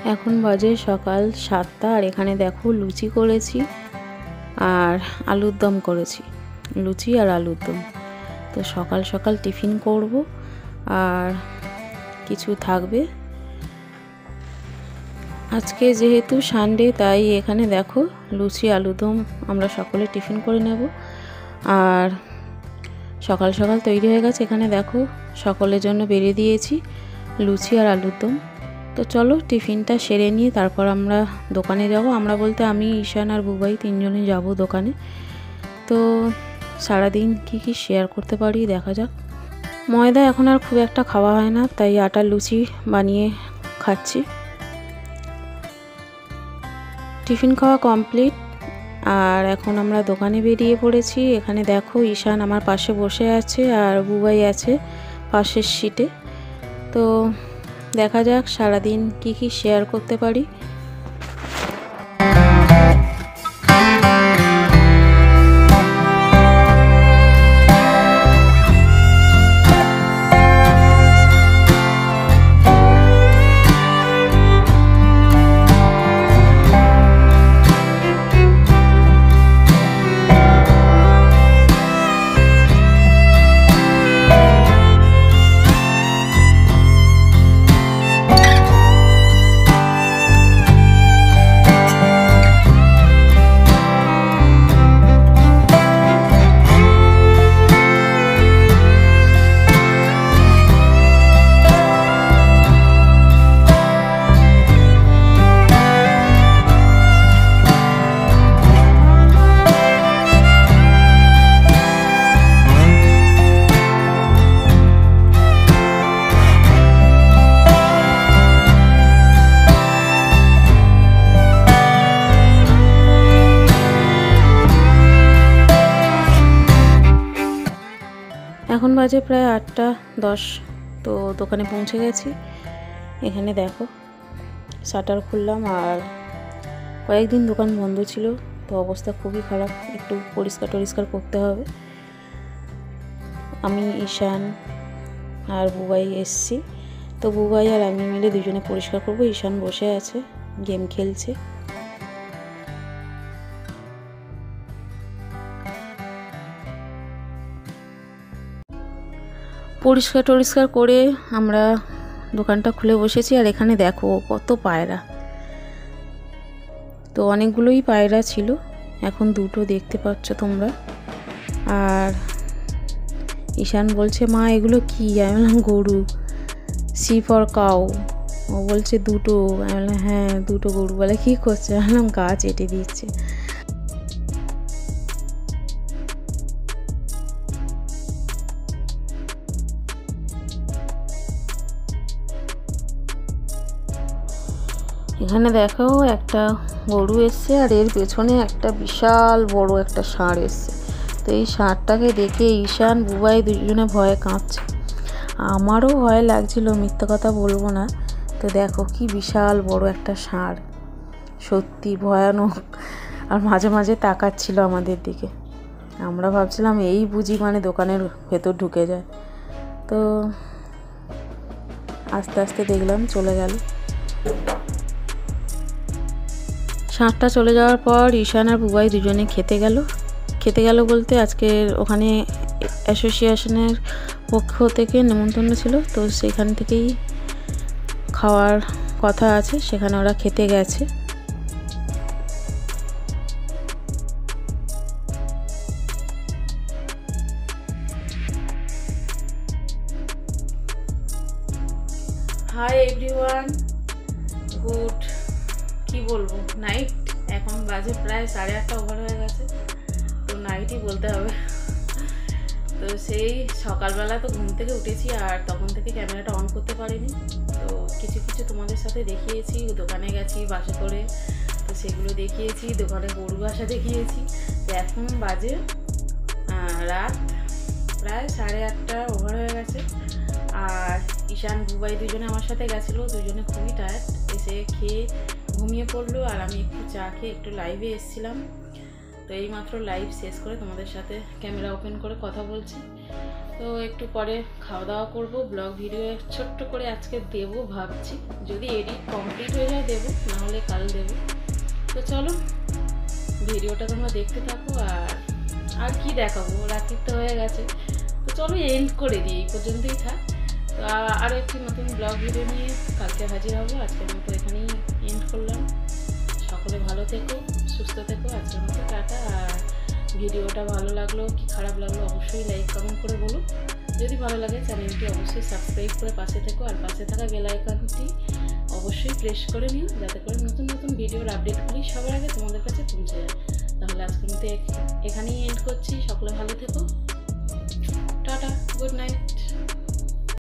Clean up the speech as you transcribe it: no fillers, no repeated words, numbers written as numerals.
এখন বাজে সকাল 7টা আর এখানে দেখো লুচি করেছি আর আলুর দম করেছি, লুচি আর আলুর দম। তো সকাল সকাল টিফিন করব আর কিছু থাকবে। আজকে যেহেতু সানডে তাই এখানে দেখো লুচি আলুর দম আমরা সকলে টিফিন করে নেব। আর সকাল সকাল তৈরি হয়ে গেছে, এখানে দেখো সকলের জন্য বেরিয়ে দিয়েছি লুচি আর আলুর দম। তো চলো টিফিনটা সেরে নিয়ে তারপর আমরা দোকানে যাব। আমরা বলতে আমি, ঈশান আর বুবাই তিনজনে যাব দোকানে। তো সারাদিন কি কি শেয়ার করতে পারি দেখা যাক। ময়দা এখন আর খুব একটা খাওয়া হয় না, তাই আটার লুচি বানিয়ে খাচ্ছি। টিফিন খাওয়া কমপ্লিট আর এখন আমরা দোকানে বেরিয়ে পড়েছি। এখানে দেখো ঈশান আমার পাশে বসে আছে আর বুবাই আছে পাশের সিটে। তো দেখা যাক সারাদিন কি কি শেয়ার করতে পারি। এখন বাজে প্রায় 8টা 10। তো দোকানে পৌঁছে গেছি। এখানে দেখো শাটার খুললাম আর কয়েকদিন দোকান বন্ধ ছিল, তো অবস্থা খুবই খারাপ, একটু পরিষ্কার করতে হবে। আমি, ঈশান আর বুবাই এসছি। তো বুবাই আর আমি মিলে দুজনে পরিষ্কার করব। ঈশান বসে আছে, গেম খেলছে। পরিষ্কার করে আমরা দোকানটা খুলে বসেছি। আর এখানে দেখো কত পায়রা, তো অনেকগুলোই পায়রা ছিল, এখন দুটো দেখতে পাচ্ছ তোমরা। আর ঈশান বলছে মা এগুলো কি? আমি বললাম গরু, সি ফর কাউ। ও বলছে দুটো। আমি বললাম হ্যাঁ দুটো গরু। বলে কী করছে? আমি বললাম গাছ এঁটে দিচ্ছে। এখানে দেখো একটা গরু এসছে আর এর পেছনে একটা বিশাল বড় একটা ষাঁড় এসছে। তো এই ষাঁড়টাকে দেখে ঈশান বুবাই দুজনে ভয়ে কাঁপছে। আমারও ভয় লাগছিল, মিথ্যা কথা বলবো না। তো দেখো কি বিশাল বড় একটা ষাঁড়, সত্যি ভয়ানক। আর মাঝে মাঝে তাকাচ্ছিল আমাদের দিকে। আমরা ভাবছিলাম এই বুঝি মানে দোকানের ভেতর ঢুকে যায়। তো আস্তে আস্তে দেখলাম চলে গেল। ষাঁড়টা চলে যাওয়ার পর ঈশান আর বুবাই দুজনে খেতে গেল বলতে আজকের ওখানে অ্যাসোসিয়েশনের পক্ষ থেকে নেমন্তন্ন ছিল, তো সেখান থেকেই খাওয়ার কথা আছে, সেখানে ওরা খেতে গেছে। হাই এভরিওয়ান, গুড কি বলবো নাইট। এখন বাজে প্রায় 8:30 ওভার হয়ে গেছে, তো নাইটই বলতে হবে। তো সেই সকালবেলা তো ঘুম থেকে উঠেছি আর তখন থেকে ক্যামেরাটা অন করতে পারিনি। তো কিছু তোমাদের সাথে দেখিয়েছি, দোকানে গেছি বাসে করে, তো সেগুলো দেখিয়েছি, দোকানে গরু বাসা দেখিয়েছি। তো এখন বাজে রাত প্রায় 8:30 ওভার হয়ে গেছে। আর ঈশান বুবাই দুজনে আমার সাথে গেছিলো, দুজনে খুবই টায়ার্ড, এসে খেয়ে ঘুমিয়ে পড়লো। আর আমি একটু চা খেয়ে একটু লাইভে এসেছিলাম। তো এইমাত্র লাইভ শেষ করে তোমাদের সাথে ক্যামেরা ওপেন করে কথা বলছি। তো একটু পরে খাওয়া দাওয়া করবো, ব্লগ ভিডিও ছোট্ট করে আজকে দেবো ভাবছি, যদি এডিট কমপ্লিট হয়ে যায় দেবো, নাহলে কাল দেবো। তো চলো ভিডিওটা তোমরা দেখতে থাকো। আর কি দেখাবো, রাত্রির তো হয়ে গেছে, তো চলো এন্ড করে দিই, এই পর্যন্তই থাক। তো আরও একটি নতুন ব্লগ ভিডিও নিয়ে কালকে হাজির হবো। আজকের মতো এখানেই এন্ড করলাম। সকলে ভালো থেকো, সুস্থ থেকো। আজকের মতো টাটা। আর ভিডিওটা ভালো লাগলো কি খারাপ লাগলো অবশ্যই লাইক কমেন্ট করে বলো। যদি ভালো লাগে চ্যানেলটি অবশ্যই সাবস্ক্রাইব করে পাশে থেকো, আর পাশে থাকা বেল আইকনটি অবশ্যই প্রেস করে নিও, যাতে করে নতুন নতুন ভিডিওর আপডেটগুলি সবার আগে তোমাদের কাছে পৌঁছে যায়। তাহলে আজকের মতো এখানেই এন্ড করছি। সকলে ভালো থেকো, টাটা, গুড নাইট।